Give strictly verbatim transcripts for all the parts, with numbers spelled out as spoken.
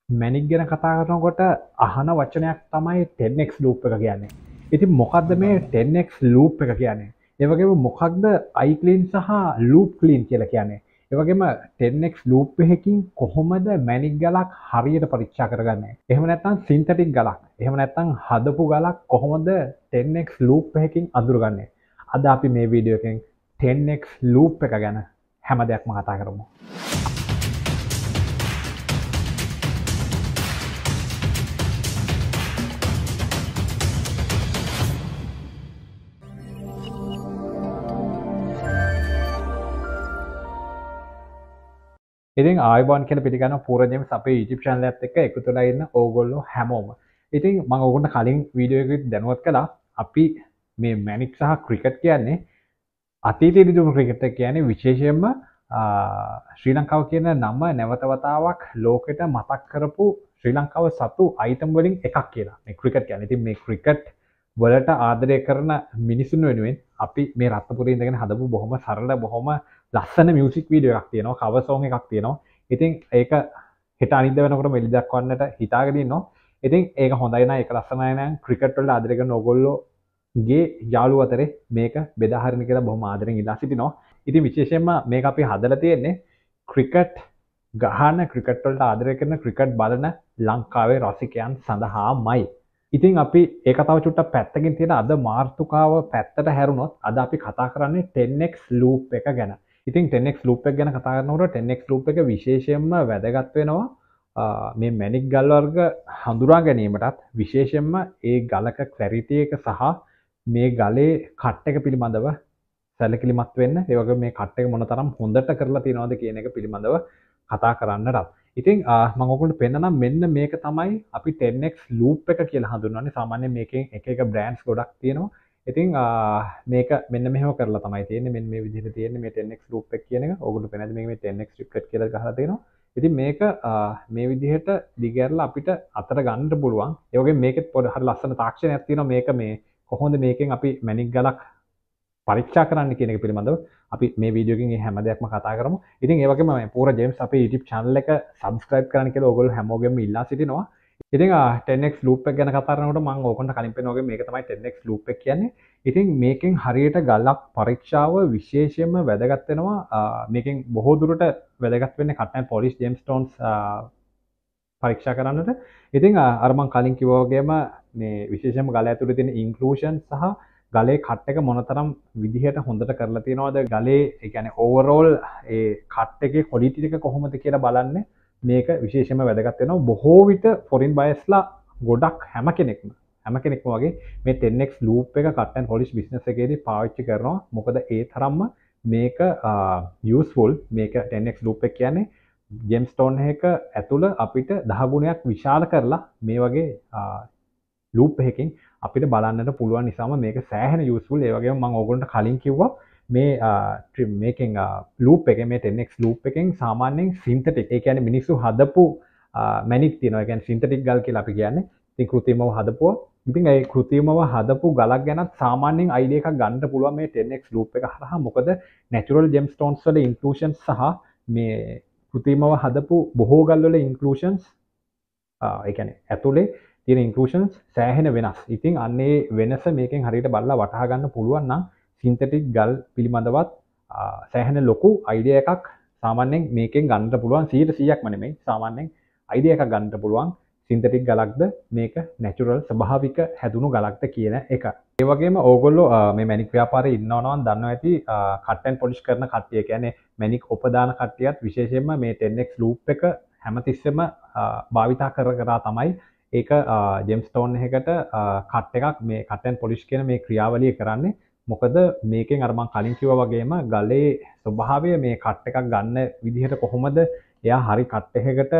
මැනික් ගැන කතා කරනකොට අහන වචනයක් තමයි ටෙන් එක්ස් ලූප් එක කියන්නේ. ඉතින් මොකක්ද මේ ටෙන් එක්ස් ලූප් එක කියන්නේ? ඒ වගේම මොකක්ද iClean සහ loop clean කියලා කියන්නේ? ඒ වගේම ටෙන් එක්ස් ලූප් එකකින් කොහොමද මැනික් ගලක් හරියට පරීක්ෂා කරගන්නේ? එහෙම නැත්නම් සින්තටික් ගලක්. එහෙම නැත්නම් හදපු ගලක් කොහොමද ටෙන් එක්ස් ලූප් එකකින් අඳුරගන්නේ? අද අපි මේ වීඩියෝ එකෙන් ටෙන් එක්ස් ලූප් එක ගැන හැම දෙයක්ම කතා කරමු. ඉතින් ආයිබෝන් කියලා පිළිගන්න පූර්වජෙම්ස් අපේ YouTube channel එකත් එක්ක එකතු වෙලා ඉන්න ඕගොල්ලෝ හැමෝම. ඉතින් මම ඕගොල්ලන්ට කලින් වීඩියෝ එකකින් දැනුවත් කළා අපි මේ මැනික් සහ ක්‍රිකට් කියන්නේ අතීතයේදී දුණු ක්‍රිකට් එක කියන්නේ විශේෂයෙන්ම ශ්‍රී ලංකාව කියන නම නැවත වතාවක් ලෝකෙට මතක් කරපු ශ්‍රී ලංකාව සතු අයිටම් වලින් එකක් කියලා. මේ ක්‍රිකට් කියන්නේ. ඉතින් මේ ක්‍රිකට් වලට ආදරය කරන මිනිසුන් වෙනුවෙන් අපි මේ රත්නපුරේ ඉඳගෙන හදපු බොහොම සරල බොහොම ලස්සන මියුසික් වීඩියෝ එකක් තියෙනවා, කවර් සෝං එකක් තියෙනවා. ඉතින් ඒක හෙට අනිද්දා වෙනකොට මෙලි දක්වන්නට හිතාගෙන ඉන්නවා. ඉතින් ඒක හොඳයි නේද? ඒක ලස්සනයි නේද? ක්‍රිකට් වලට ආදරය කරන ඕගොල්ලෝගේ යාළුවෝ අතරේ මේක බෙදා හරින්න කියලා බොහොම ආදරෙන් ඉල්ලා සිටිනවා. ඉතින් විශේෂයෙන්ම මේක අපි හදලා තියෙන්නේ ක්‍රිකට් ගහන ක්‍රිකට් වලට ආදරය කරන ක්‍රිකට් බලන ලංකාවේ රසිකයන් සඳහාමයි. ඉතින් අපි ඒක තව චුට්ටක් පැත්තකින් තියෙන අද මාර්තුකාව පැත්තට හැරුණොත් අද අපි කතා කරන්නේ ටෙන් එක්ස් ලූප් එක ගැන. ඉතින් ටෙන් එක්ස් ලූප් එක ගැන කතා කරනකොට ටෙන් එක්ස් ලූප් එක විශේෂයෙන්ම වැදගත් වෙනවා මේ මැනික් ගල් වර්ග හඳුනා ගැනීමටත් විශේෂයෙන්ම ඒ ගලක ක්ලැරිටි එක සහ මේ ගලේ කට් එක පිළිබඳව සැලකිලිමත් වෙන්න, ඒ වගේම මේ කට් එක මොනතරම් හොඳට කරලා තියෙනවද කියන එක පිළිබඳව කතා කරන්නටත්. ඉතින් මම ඔයගොල්ලන්ට පෙන්නනම් මෙන්න මේක තමයි අපි ටෙන් එක්ස් ලූප් එක කියලා හඳුන්වන්නේ. සාමාන්‍යයෙන් මේකෙන් එක එක බ්‍රෑන්ඩ්ස් ගොඩක් තියෙනවා. ඉතින් මේක මෙන්න මෙහෙම කරලා තමයි තියෙන්නේ. මෙන්න මේ විදිහට තියෙන්නේ මේ ටෙන් එක්ස් ලූප් එක කියන එක. ඔයගොල්ලෝ පෙන්නන්නේ මේක මේ ටෙන් එක්ස් ක්‍රිකට් කියලා ගහලා තියෙනවා. ඉතින් මේක මේ විදිහට දිගහැරලා අපිට අතට ගන්නට පුළුවන්. ඒ වගේම මේකෙත් පොඩි හරි ලස්සන තාක්ෂණයක් තියෙනවා. මේක මේ කොහොමද මේකෙන් අපි මැනික් ගලක් පරීක්ෂා කරන්න කියන එක පිළිබඳව අපි මේ වීඩියෝ එකකින් මේ හැම දෙයක්ම කතා කරමු. ඉතින් ඒ වගේම මේ පූර්ව ජේම්ස් අපේ YouTube channel එක subscribe කරන්න කියලා ඔයගොල්ලෝ හැමෝගෙම ඉල්ලා සිටිනවා. ඉතින් ටෙන් එක්ස් loop එක ගැන කතා කරනකොට මම ඕගොල්ලන්ට කලින් පෙන්නන වගේ මේක තමයි ටෙන් එක්ස් loop එක කියන්නේ. ඉතින් මේකෙන් හරියට ගලක් පරීක්ෂාව විශේෂයෙන්ම වැදගත් වෙනවා. මේකෙන් බොහෝ දුරට වැදගත් වෙන්නේ cut and polish gemstones පරීක්ෂා කරන්නට. ඉතින් අර මම කලින් කිව්වා වගේම මේ විශේෂයෙන්ම ගල ඇතුලේ තියෙන inclusion සහ ගලේ කට් එක මොනතරම් විදිහට හොඳට කරලා තියෙනවද, ගලේ ඒ කියන්නේ ඕවරෝල් ඒ කට් එකේ ක්වොලිටි එක කොහොමද කියලා බලන්නේ මේක විශේෂයෙන්ම වැදගත් වෙනවා. බොහෝ විට ෆොරින් බයස්ලා ගොඩක් හැම කෙනෙක්ම හැම කෙනෙක්ම වගේ මේ ටෙන් එක්ස් ලූප් එක කට් ඇන්ඩ් පොලිෂ් බිස්නස් එකේදී පාවිච්චි කරනවා. මොකද ඒ තරම්ම මේක යූස්ෆුල්. මේක ටෙන් එක්ස් ලූප් එක කියන්නේ ජෙම්ස්ටෝන් එක ඇතුළ අපිට දහ ගුණයක් විශාල කරලා මේ වගේ ලූප් එකකින් අපිට බලන්නට පුළුවන් නිසාම මේක සෑහෙන යූස්ෆුල්. ඒ වගේම මම ඕගොල්ලන්ට කලින් කිව්වා මේ ට්‍රිම් මේකෙන් ලූප් එකේ මේ ටෙන් එක්ස් ලූප් එකෙන් සාමාන්‍යයෙන් සින්තටික්, ඒ කියන්නේ මිනිස්සු හදපු මැනික් තියෙනවා. ඒ කියන්නේ සින්තටික් ගල් කියලා අපි කියන්නේ. ඉතින් કૃතිමව හදපුවා. ඉතින් ඒ કૃතිමව හදපු ගලක් ගැනත් සාමාන්‍යයෙන් අයිඩියා එකක් ගන්න පුළුවන් මේ ටෙන් එක්ස් ලූප් එක හරහා. මොකද නැචරල් ජෙම්ස්ටෝන්ස් වල ඉන්ක්ලූෂන්ස් සහ මේ કૃතිමව හදපු බොහෝ ගල් වල ඉන්ක්ලූෂන්ස් ඒ කියන්නේ ඇතුලේ තියෙන ඉන්ක්ලූෂන්ස් සෑහෙන වෙනස්. ඉතින් අන්නේ වෙනස මේකෙන් හරියට බලලා වටහා ගන්න පුළුවන් නම් සින්තටික් ගල් පිළිබඳවත් සෑහෙන ලොකු අයිඩියා එකක් සාමාන්‍යයෙන් මේකෙන් ගන්නට පුළුවන්. සීයට සීයක්ම නෙමෙයි, සාමාන්‍යයෙන් අයිඩියා එකක් ගන්නට පුළුවන් සින්තටික් ගලක්ද මේක නැචරල් ස්වභාවික හැදුණු ගලක්ද කියන එක. ඒ වගේම ඕගොල්ලෝ මේ මැනික් ව්‍යාපාරයේ ඉන්නවනම් දන්නවා ඇති කට් ඇන්ඩ් පොලිෂ් කරන කට්ටිය, කියන්නේ මැනික් උපදාන කට්ටියත් විශේෂයෙන්ම මේ ටෙන් එක්ස් ලූප් එක හැමතිස්සෙම භාවිතා කර කර තමයි ඒක ජෙම්ස්ටෝන් එකකට කට් එකක් මේ කට් ඇන්ඩ් පොලිෂ් කියන මේ ක්‍රියාවලිය කරන්නේ. මොකද මේකෙන් අර මම කලින් කිව්වා වගේම ගලේ ස්වභාවය මේ කට් එකක් ගන්න විදිහට කොහොමද එයා හරි කට් එකකට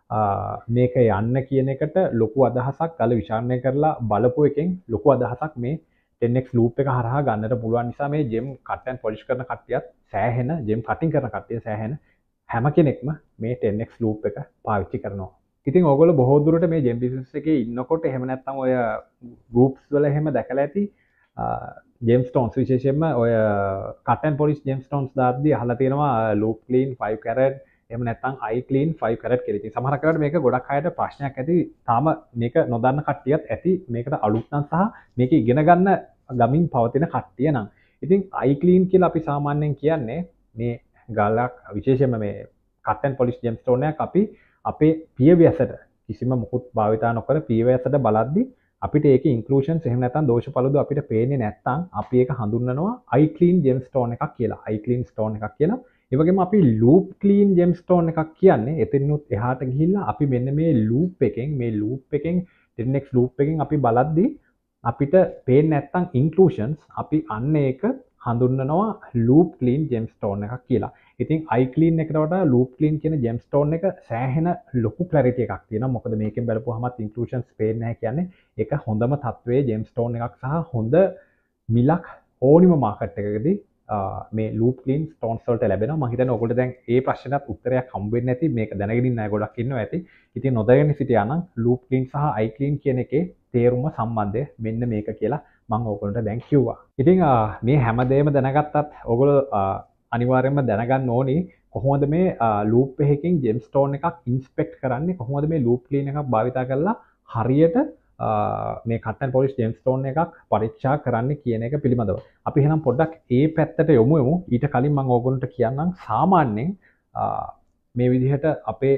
මේක යන්න කියන එකට ලොකු අදහසක් ගල විචාරණය කරලා බලපු එකෙන් ලොකු අදහසක් මේ ටෙන් එක්ස් ලූප් එක හරහා ගන්නට පුළුවන් නිසා මේ ජෙම් කට් ඇන්ඩ් පොලිෂ් කරන කට්ටියත් සෑහෙන ජෙම් කටින් කරන කට්ටිය සෑහෙන හැම කෙනෙක්ම මේ ටෙන් එක්ස් ලූප් එක පාවිච්චි කරනවා. ඉතින් ඔයගොල්ලෝ බොහෝ දුරට මේ ජෙම් බිස්නස් එකේ ඉන්නකොට එහෙම නැත්නම් ඔය ගෲප්ස් වල එහෙම දැකලා ඇති ජෙම්ස්ටෝන්ස් විශේෂයෙන්ම ඔය කට් ඇන්ඩ් පොලිෂ් ජෙම්ස්ටෝන්ස් දාද්දී අහලා තියෙනවා ලූප් ක්ලීන් ෆයිව් කැරට් එහෙම නැත්නම් iClean five carat කියලා. ඉතින් සමහර කාලවල මේක ගොඩක් අයට ප්‍රශ්නයක් ඇති. තාම මේක නොදන්න කට්ටියත් ඇති. මේකට අලුත් නම් සහ මේක ඉගෙන ගන්න ගමින් පවතින කට්ටිය නම්. ඉතින් iClean කියලා අපි සාමාන්‍යයෙන් කියන්නේ මේ ගලක් විශේෂයෙන්ම මේ cut and polish gemstone එකක් අපි අපේ පියවැසට කිසිම මුකුත් භාවිතා නොකර පියවැසට බලද්දී අපිට ඒකේ inclusions එහෙම නැත්නම් දෝෂපළදු අපිට පේන්නේ නැත්නම් අපි ඒක හඳුන්වනවා iClean gemstone එකක් කියලා. iClean stone එකක් කියලා. ඒ වගේම අපි loop clean gemstone එකක් කියන්නේ එතනිනුත් එහාට ගිහිල්ලා අපි මෙන්න මේ loop එකෙන් මේ loop එකෙන් ten x loop එකෙන් අපි බලද්දී අපිට පේන්නේ නැත්නම් inclusions අපි අන්න ඒක හඳුන්වනවා loop clean gemstone එකක් කියලා. ඉතින් iClean එකට වඩා loop clean කියන gemstone එක සෑහෙන ලොකු clarity එකක් තියෙනවා. මොකද මේකෙන් බලපුවාමත් inclusions පේන්නේ නැහැ කියන්නේ ඒක හොඳම තත්වයේ gemstone එකක් සහ හොඳ මිලක් ඕනිම market එකකදී මේ loop clean stones වලට ලැබෙනවා. මම හිතන්නේ ඔයගොල්ලෝ දැන් ඒ ප්‍රශ්නට උත්තරයක් හම්බ වෙන්නේ නැති මේක දැනගෙන ඉන්න අය ගොඩක් ඉන්නවා ඇති. ඉතින් නොදැනගෙන සිටියා නම් loop clean සහ iClean කියන එකේ තේරුම සම්බන්ධය මෙන්න මේක කියලා මම ඔයගොල්ලන්ට දැන් කිව්වා. ඉතින් මේ හැමදේම දැනගත්තත් ඔයගොල්ලෝ අනිවාර්යයෙන්ම දැනගන්න ඕනි කොහොමද මේ loop එකකින් gemstone එකක් inspect කරන්නේ, කොහොමද මේ loop clean එකක් භාවිත කරලා හරියට මේ cut and polish gemstone එකක් පරීක්ෂා කරන්න කියන එක පිළිබඳව. අපි එහෙනම් පොඩ්ඩක් ඒ පැත්තට යමු යමු. ඊට කලින් මම ඕගොල්ලන්ට කියන්නම් සාමාන්‍යයෙන් මේ විදිහට අපේ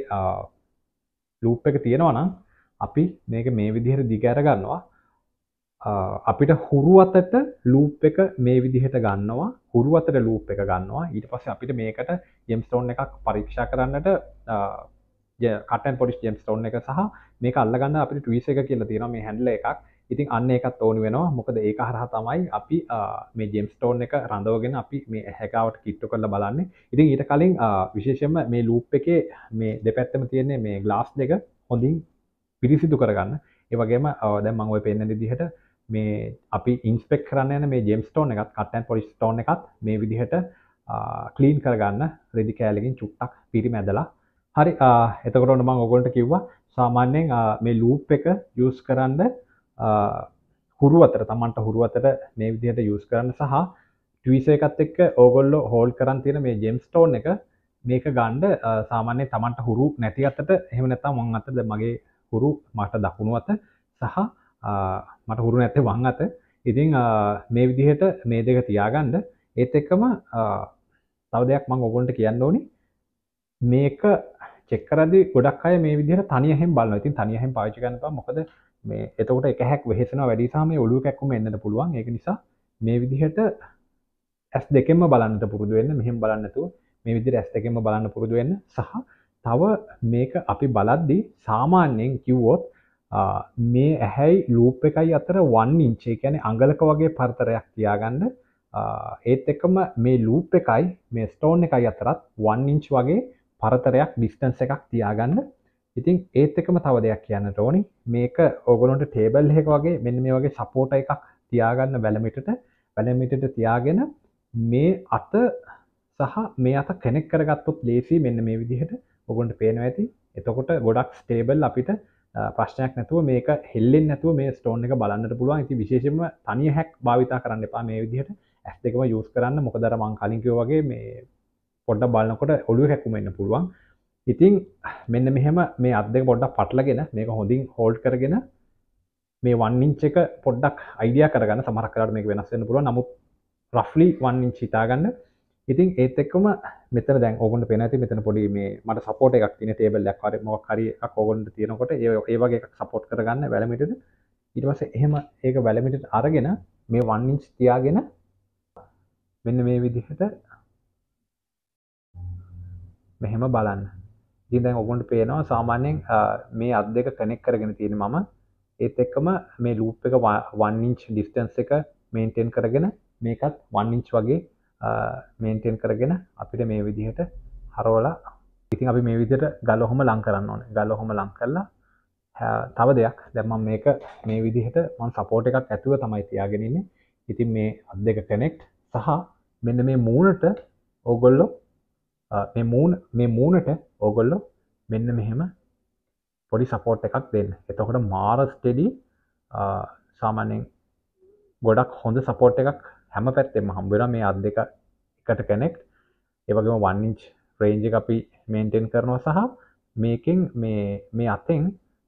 loop එක තියෙනවා නම් අපි මේක මේ විදිහට දිග අර ගන්නවා. අපිට හුරු අතට loop එක මේ විදිහට ගන්නවා. හුරු අතට loop එක ගන්නවා. ඊට පස්සේ අපිට මේකට gemstone එකක් පරීක්ෂා කරන්නට cut and polish gemstone එක සහ මේක අල්ලගන්න අපිට twist එක කියලා තියෙනවා මේ handle එකක්. ඉතින් අන්න ඒකත් ඕනි වෙනවා. මොකද ඒක හරහා තමයි අපි මේ gemstone එක රඳවගෙන අපි මේ හැකාවට කිට්ටු කරලා බලන්නේ. ඉතින් ඊට කලින් විශේෂයෙන්ම මේ loop එකේ මේ දෙපැත්තම තියෙන මේ glass දෙක හොඳින් පිරිසිදු කරගන්න. ඒ වගේම දැන් මම ඔය පෙන්නන විදිහට මේ අපි ඉන්ස්පෙක්ට් කරන්න යන මේ gemstone එකත් cut and polish stone එකත් මේ විදිහට ක්ලීන් කරගන්න රෙදි කෑල්ලකින් චුට්ටක් පිරිමැදලා. හරි එතකොට මම ඔයගොල්ලන්ට කිව්වා සාමාන්‍යයෙන් මේ loop එක use කරන්න හුරු අතට Tamanට හුරු අතට මේ විදිහට use කරන්න සහ twist එකත් එක්ක ඕගොල්ලෝ hold කරන් තියෙන මේ gemstone එක මේක ගන්න සාමාන්‍යයෙන් Tamanට හුරු නැති අතට එහෙම නැත්නම් වම් අතට මගේ හුරු මට දකුණු අත සහ මට හුරු නැත්තේ වම් අත. ඉතින් මේ විදිහට මේ දෙක තියාගන්න. ඒත් එක්කම තව දෙයක් මම ඔයගොල්ලන්ට කියන්න ඕනි. මේක චෙක් කරද්දී ගොඩක් අය මේ විදිහට තනියෙන් බලනවා. ඉතින් තනියෙන් පාවිච්චි කරන්න බෑ. මොකද මේ එතකොට එක හැක් වෙහෙසනවා වැඩි සහ මේ ඔළුව කැක්කුම එන්නත් පුළුවන්. ඒක නිසා මේ විදිහට ඇස් දෙකෙන්ම බලන්නට පුරුදු වෙන්න. මෙහෙම බලන්න නැතුව මේ විදිහට ඇස් දෙකෙන්ම බලන්න පුරුදු වෙන්න. සහ තව මේක අපි බලද්දී සාමාන්‍යයෙන් කිව්වොත් මේ ඇහැයි loop එකයි අතර one inch ඒ කියන්නේ අඟලක වගේ පරතරයක් තියාගන්න. ඒත් එක්කම මේ loop එකයි මේ stone එකයි අතරත් one inch වගේ පරතරයක් distance එකක් තියාගන්න. ඉතින් ඒත් එක්කම තව දෙයක් කියන්නට ඕනි. මේක ඕගොල්ලන්ට table එකක වගේ මෙන්න මේ වගේ support එකක් තියාගන්න වැලමිටට වැලමිටට තියාගෙන මේ අත සහ මේ අත කනෙක්ට් කරගත්තොත් ලේසි මෙන්න මේ විදිහට ඕගොල්ලන්ට පේනවා ඇති. එතකොට ගොඩක් stable අපිට ප්‍රශ්නයක් නැතුව මේක හෙල්ලෙන්නේ නැතුව මේ stone එක බලන්නට පුළුවන්. ඉතින් විශේෂයෙන්ම තනිය හැක් භාවිතා කරන්න එපා මේ විදිහට. ඇස් දෙකම use කරන්න. මොකද අර මම කලින් කිව්වා වගේ මේ පොඩ්ඩක් බලනකොට ඔළුව කැක්කුම එන්න පුළුවන්. ඉතින් මෙන්න මෙහෙම මේ අත් දෙක පොඩ්ඩක් පටලගෙන මේක හොඳින් hold කරගෙන මේ one inch එක පොඩ්ඩක් idea කරගන්න. සමහරක් වෙලාවට මේක වෙනස් වෙන්න පුළුවන්. නමුත් roughly one inch හිතාගන්න. ඉතින් ඒත් එක්කම මෙතන දැන් ඕගොල්ලන්ට පේනවා ඇති මෙතන පොඩි මේ මට support එකක් තියෙන table එකක් හරි මොකක් හරි එකක් ඕගොල්ලන්ට තියෙනකොට ඒ ඒ වගේ එකක් support කරගන්න වැලමිටට. ඊට පස්සේ එහෙම ඒක වැලමිටට අරගෙන මේ one inch තියාගෙන මෙන්න මේ විදිහට මෙහෙම බලන්න. ඉතින් දැන් ඔයගොල්ලන්ට පේනවා සාමාන්‍යයෙන් මේ අත් දෙක කනෙක්ට් කරගෙන තියෙන මම ඒත් එක්කම මේ loop එක one inch distance එක maintain කරගෙන මේකත් one inch වගේ maintain කරගෙන අපිට මේ විදිහට හරවලා ඉතින් අපි මේ විදිහට ගල ඔහොම ලං කරන්න ඕනේ. ගල ඔහොම ලං කරලා තව දෙයක් දැන් මම මේක මේ විදිහට මම support එකක් ඇතුව තමයි තියාගෙන ඉන්නේ. ඉතින් මේ අත් දෙක connect සහ මෙන්න මේ මූණට ඕගොල්ලෝ මේ මූණ මේ මූණට ඕගොල්ලෝ මෙන්න මෙහෙම පොඩි support එකක් දෙන්න. එතකොට මාර steady සාමාන්‍යයෙන් ගොඩක් හොඳ support එකක් හැම පැත්තෙම හම්බ වෙනවා මේ අත් දෙක එකට connect. ඒ වගේම one inch රේන්ජ් එක අපි මේන්ටේන් කරනවා සහ මේකෙන් මේ මේ අතෙන්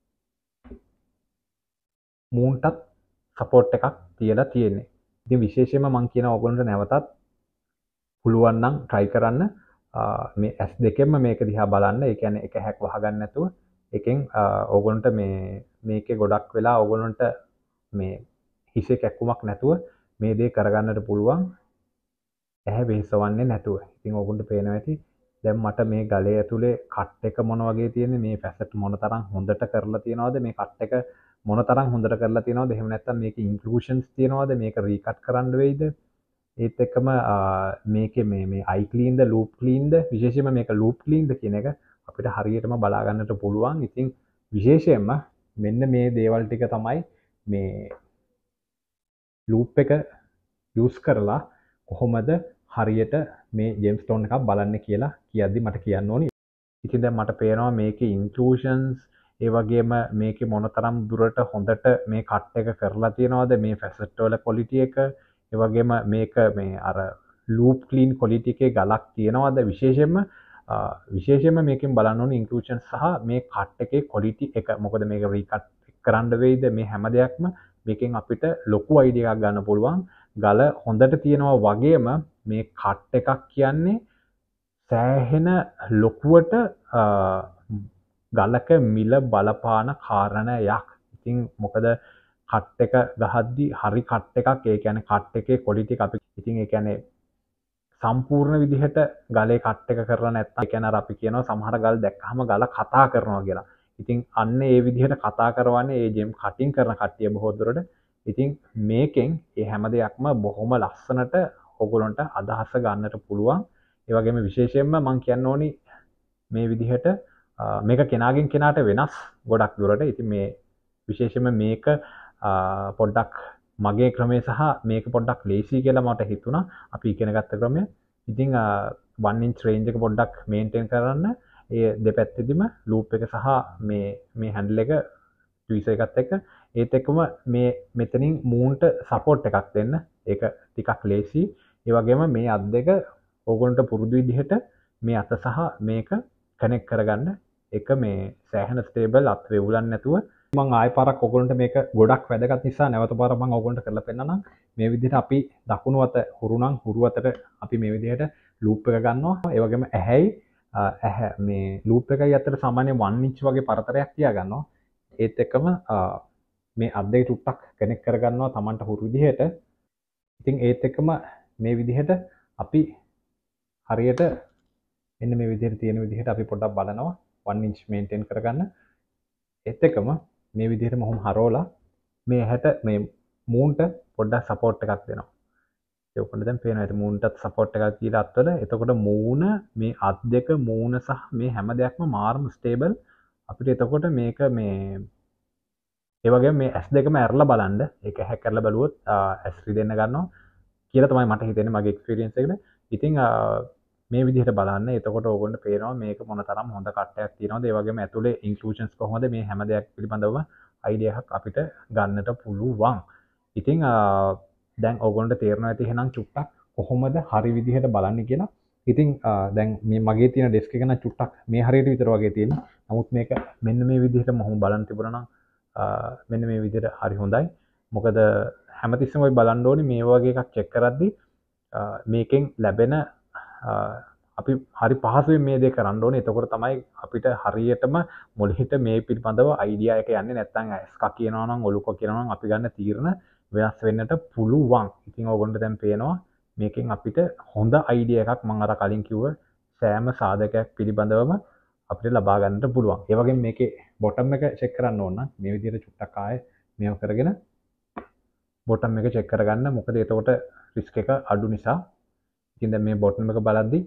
මූන්ටත් සපෝට් එකක් තියලා තියෙන්නේ. ඉතින් විශේෂයෙන්ම මම කියන ඔයගොල්ලන්ට නැවතත් පුළුවන් නම් try කරන්න මේ ඇස් දෙකෙන්ම මේක දිහා බලන්න. ඒ කියන්නේ එක හැක් වහගන්න නැතුව එකෙන් ඕගොල්ලන්ට මේ මේකේ ගොඩක් වෙලා ඕගොල්ලන්ට මේ හිසේ කැක්කුමක් නැතුව මේ දේ කරගන්නට පුළුවන්. ඇහැ වෙහෙසවන්නේ නැතුව. ඉතින් ඕගොල්ලන්ට පේනවා ඇති දැන් මට මේ ගලේ ඇතුලේ කට් එක මොන වගේ තියෙන්නේ, මේ ෆැසට් මොන තරම් හොඳට කරලා තියනවද, මේ කට් එක මොන තරම් හොඳට කරලා තියනවද, එහෙම නැත්නම් මේකේ ඉන්ක්ලූෂන්ස් තියනවද, මේක රීකට් කරන්න වෙයිද, ඒත් එක්කම මේකේ මේ මේ අයි ක්ලීන්ද ලූප් ක්ලීන්ද, විශේෂයෙන්ම මේක ලූප් ක්ලීන්ද කියන එක අපිට හරියටම බලා ගන්නට පුළුවන්. ඉතින් විශේෂයෙන්ම මෙන්න මේ දේවල් ටික තමයි මේ ලූප් එක යූස් කරලා කොහොමද හරියට මේ ජෙම්ස්ටෝන් එකක් බලන්න කියලා කියද්දි මට කියන්න ඕනි. ඉතින් දැන් මට පේනවා මේකේ ඉන්ක්ලූෂන්ස් ඒ වගේම මේකේ මොනතරම් දුරට හොඳට මේ කට් එක කරලා තියනවද, මේ ෆැසට් වල ක්වොලිටි එක, ඒ වගේම මේක මේ අර ලූප් ක්ලීන් ක්වොලිටි එකේ ගලක් තියනවද, විශේෂයෙන්ම විශේෂයෙන්ම මේකෙන් බලන්න ඕනේ ඉන්ක්ලූෂන් සහ මේ කට් එකේ ක්වොලිටි එක. මොකද මේක රීකට් කරන්න වෙයිද, මේ හැම දෙයක්ම මේකෙන් අපිට ලොකු අයිඩියා එකක් ගන්න පුළුවන්. ගල හොඳට තියෙනවා වගේම මේ කට් එකක් කියන්නේ සෑහෙන ලොකුවට ගලක මිල බලපාන කාරණයක්. ඉතින් මොකද කට් එක ගහද්දි හරි කට් එකක්, ඒ කියන්නේ කට් එකේ ක්වොලිටි එක අපි ඉතින් ඒ කියන්නේ සම්පූර්ණ විදිහට ගලේ කට් එක කරලා නැත්නම් ඒ කියන්නේ අර අපි කියනවා සමහර ගල් දැක්කහම ගල කතා කරනවා කියලා. ඉතින් අන්න ඒ විදිහට කතා කරවන්නේ ඒ ජෙම් කටින් කරන කට්ටිය බොහෝ දුරට. ඉතින් මේකෙන් ඒ හැම දෙයක්ම බොහොම ලස්සනට ඔයගොල්ලන්ට අදහස ගන්නට පුළුවන්. ඒ වගේම විශේෂයෙන්ම මම කියන්න ඕනි මේ විදිහට මේක කෙනාගෙන් කෙනාට වෙනස් ගොඩක් දුරට. ඉතින් මේ විශේෂයෙන්ම මේක පොඩ්ඩක් මගේ ක්‍රමය සහ මේක පොඩ්ඩක් ලේසි කියලා මට හිතුණා අපි ඉගෙන ගත්ත ක්‍රමය. ඉතින් one inch range එක පොඩ්ඩක් මේන්ටේන් කරන්න ඒ දෙපැත්තෙදිම ලූප් එක සහ මේ මේ හැන්ඩල් එක ට්විසර් එකත් එක්ක ඒත් එක්කම මේ මෙතනින් මූන්ට සපෝට් එකක් දෙන්න. ඒක ටිකක් ලේසි. ඒ වගේම මේ අත් දෙක ඕගොල්ලන්ට පුරුදු විදිහට මේ අත සහ මේක කනෙක්ට් කරගන්න. එක මේ සෑහෙන ස්ටේබල් අත් වේවුලන්නේ නැතුව මම ආයෙ පාරක් ඔයගොල්ලන්ට මේක ගොඩක් වැදගත් නිසා නැවත පාරක් මම ඔයගොල්ලන්ට කරලා පෙන්නන්නම්. මේ විදිහට අපි දකුණු අත හුරු නම් හුරු අතට අපි මේ විදිහට ලූප් එක ගන්නවා. ඒ වගේම ඇහැයි ඇහැ මේ ලූප් එකයි අතර සාමාන්‍ය one inch වගේ පරතරයක් තියා ගන්නවා. ඒත් එක්කම මේ අත් දෙක ටුක්ටක් කනෙක්ට් කරගන්නවා Tamanට හුරු විදිහට. ඉතින් ඒත් එක්කම මේ විදිහට අපි හරියට මෙන්න මේ විදිහට තියෙන විදිහට අපි පොඩ්ඩක් බලනවා one inch මේන්ටේන් කරගන්න. ඒත් එක්කම මේ විදිහට මොහොම හරවලා මේ ඇහැට මේ මූන්ට පොඩ්ඩක් සපෝට් එකක් දෙනවා. ඒ ඔක්කොම දැන් පේනවා ඒක මූන්ටත් සපෝට් එකක් දීලා අත්වල. එතකොට මූණ මේ අත් දෙක මූණ සහ මේ හැම දෙයක්ම මාර්ම ස්ටේබල්. අපිට එතකොට මේක මේ ඒ වගේම මේ ඇස් දෙකම ඇරලා බලන්න. ඒක හැක් කරලා බලුවොත් ඇස් රිදෙන්න ගන්නවා කියලා තමයි මට හිතෙන්නේ මගේ එක්ස්පීරියන්ස් එකට. ඉතින් මේ විදිහට බලන්න. එතකොට ඕගොල්ලන්ට පේනවා මේක මොන තරම් හොඳ කට්ටයක් තියෙනවද. ඒ වගේම ඇතුලේ ඉන්ක්ලූෂන්ස් කොහොමද, මේ හැම දෙයක් පිළිබඳව අයිඩියා එකක් අපිට ගන්නට පුළුවන්. ඉතින් දැන් ඕගොල්ලන්ට තේරෙනවා ඇති එහෙනම් චුට්ටක් කොහොමද හරි විදිහට බලන්න කියලා. ඉතින් දැන් මේ මගේ තියෙන ඩෙස්ක් එක නම් චුට්ටක් මේ හරියට විතර වගේ තියෙනවා. නමුත් මේක මෙන්න මේ විදිහට මොහොම බලන්න තිබුණා නම් මෙන්න මේ විදිහට හරි හොඳයි. මොකද හැමතිස්සෙම ඔය බලන්න ඕනේ මේ වගේ එකක් චෙක් කරද්දි මේකෙන් ලැබෙන අපි හරි පහසුවෙන් මේ දේ කරන්න ඕනේ. එතකොට තමයි අපිට හරියටම මොළෙහිට මේ පිළිබඳව අයිඩියා එක යන්නේ. නැත්නම් ස්ක කියනවා නම් ඔලුක කියනවා නම් අපි ගන්න තීරණ වෙනස් වෙන්නට පුළුවන්. ඉතින් ඕගොල්ලන්ට දැන් පේනවා මේකෙන් අපිට හොඳ අයිඩියා එකක් මම අර කලින් කිව්ව සෑම සාධකයක් පිළිබඳවම අපිට ලබා ගන්නට පුළුවන්. ඒ වගේම මේකේ බොටම් එක චෙක් කරන්න ඕන නම් මේ විදිහට චුට්ටක් ආයේ මේව කරගෙන බොටම් එක චෙක් කරගන්න. මොකද එතකොට රිස්ක් එක අඩු නිසා. ඉතින් දැන් මේ බොටම් එක බලද්දි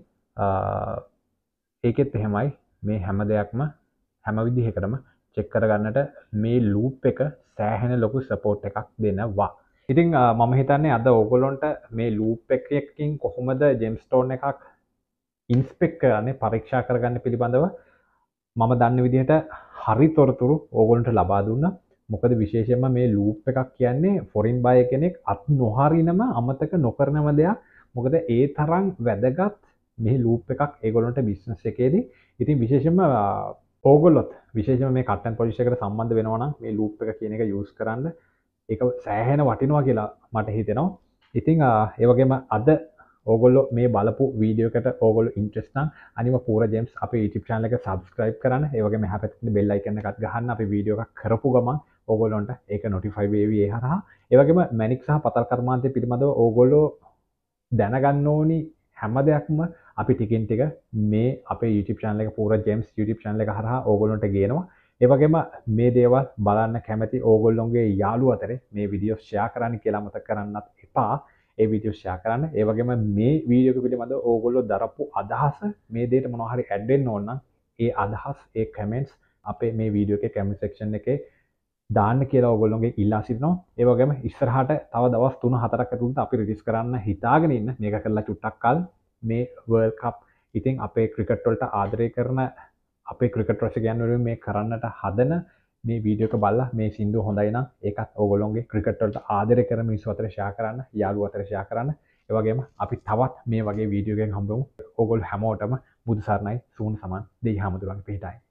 ඒකෙත් එහෙමයි. මේ හැම දෙයක්ම හැම විදිහකටම චෙක් කරගන්නට මේ ලූප් එක සෑහෙන ලොකු සපෝට් එකක් දෙනවා. ඉතින් මම හිතන්නේ අද ඕගොල්ලොන්ට මේ ලූප් එකකින් කොහොමද ජෙම්ස්ටෝන් එකක් ඉන්ස්පෙක්ට් කරන්නේ, පරීක්ෂා කරගන්න පිළිබඳව මම දන්න විදිහට හරි තොරතුරු ඕගොල්ලන්ට ලබා දුන්නා. මොකද විශේෂයෙන්ම මේ ලූප් එකක් කියන්නේ ෆොරින් බය කෙනෙක් අත් නොහරිනම අමතක නොකරනම දෙයක්. මොකද ඒ තරම් වැදගත් මේ ලූප් එකක් ඒගොල්ලන්ට බිස්නස් එකේදී ඉතින් විශේෂයෙන්ම ඕගොල්ලොත් විශේෂයෙන්ම මේ කට්ටන් පොලිෂ් එකට සම්බන්ධ වෙනවා නම් මේ ලූප් එක කියන එක යූස් කරන්න ඒක සෑහෙන වටිනවා කියලා මට හිතෙනවා. ඉතින් ඒ වගේම අද ඕගොල්ලෝ මේ බලපු වීඩියෝ එකට ඕගොල්ලෝ ඉන්ට්‍රෙස්ට් නම් අනිම පූර ජේම්ස් අපේ YouTube channel එක subscribe කරන්න. ඒ වගේම එහා පැත්තේ bell icon එකත් ගහන්න. අපි වීඩියෝ එකක් කරපු ගමන් ඕගොල්ලන්ට ඒක notify වේවි ඒ හරහා. ඒ වගේම මැනික් සහ පතල් කර්මාන්තය පිළිබඳව ඕගොල්ලෝ දැනගන්න ඕනි හැම දෙයක්ම අපි ටිකින් ටික මේ අපේ YouTube channel එක පූර ජේම්ස් YouTube channel එක හරහා ඕගොල්ලන්ට ගේනවා. ඒ වගේම මේ දේවල් බලන්න කැමති ඕගොල්ලොන්ගේ යාළුවෝ අතරේ මේ වීඩියෝ ෂෙයා කරන්න කියලා මතක් කරන්නත් එපා. ඒ වීඩියෝ ෂෙයා කරන්න. ඒ වගේම මේ වීඩියෝ එක පිළිබඳව ඕගොල්ලෝ දරපු අදහස මේ දෙයට මොනවා හරි ඇඩ් වෙන්න ඕන නම් ඒ අදහස් ඒ කමෙන්ට්ස් අපේ මේ වීඩියෝ එකේ කමෙන්ට් සෙක්ෂන් එකේ දාන්න කියලා ඕගොල්ලොන්ගේ ඉල්ලා සිටිනවා. ඒ වගේම ඉස්සරහට තව දවස් තුන හතරක් ඇතුළත අපි රිලීස් කරන්න හිතාගෙන ඉන්න මේක කරලා චුට්ටක් කල් මේ වර්ල්ඩ් කප්. ඉතින් අපේ ක්‍රිකට් වලට ආදරය කරන අපේ ක්‍රිකට් රසිකයන් වලින් මේ කරන්නට හදන මේ වීඩියෝ එක බලලා මේ සින්දුව හොඳයි නම් ඒකත් ඕගොල්ලොන්ගේ ක්‍රිකට් වලට ආදරය කරන මිනිස්සු අතර ෂෙයා කරන්න, යාළුවෝ අතර ෂෙයා කරන්න. ඒ වගේම අපි තවත් මේ වගේ වීඩියෝ එකකින් හම්බෙමු. ඕගොල්ලෝ හැමෝටම බුදු සරණයි, සූන් සමන් දෙයි හැමතුරුන්ගේ පිටයි.